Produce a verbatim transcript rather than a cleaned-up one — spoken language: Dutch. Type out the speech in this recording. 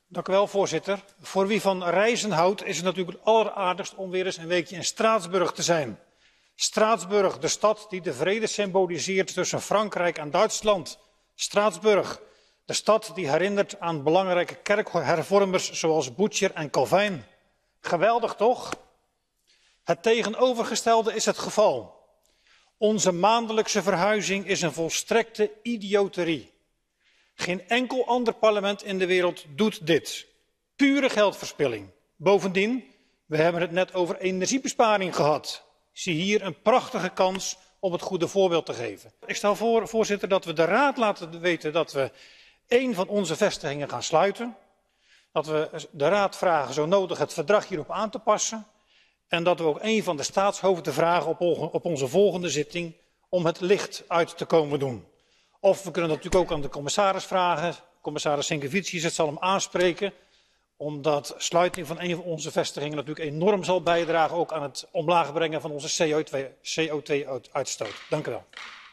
Dank u wel, voorzitter. Voor wie van reizen houdt, is het natuurlijk het alleraardigst om weer eens een weekje in Straatsburg te zijn. Straatsburg, de stad die de vrede symboliseert tussen Frankrijk en Duitsland. Straatsburg, de stad die herinnert aan belangrijke kerkhervormers zoals Butcher en Calvijn. Geweldig toch? Het tegenovergestelde is het geval. Onze maandelijkse verhuizing is een volstrekte idioterie. Geen enkel ander parlement in de wereld doet dit. Pure geldverspilling. Bovendien, we hebben het net over energiebesparing gehad. Zie hier een prachtige kans om het goede voorbeeld te geven. Ik stel voor, voorzitter, dat we de Raad laten weten dat we één van onze vestigingen gaan sluiten. Dat we de Raad vragen zo nodig het verdrag hierop aan te passen. En dat we ook een van de staatshoofden vragen op, op onze volgende zitting om het licht uit te komen doen. Of we kunnen dat natuurlijk ook aan de commissaris vragen. Commissaris Sinkevicius, het zal hem aanspreken. Omdat sluiting van een van onze vestigingen natuurlijk enorm zal bijdragen ook aan het omlaag brengen van onze C O twee uitstoot. Dank u wel.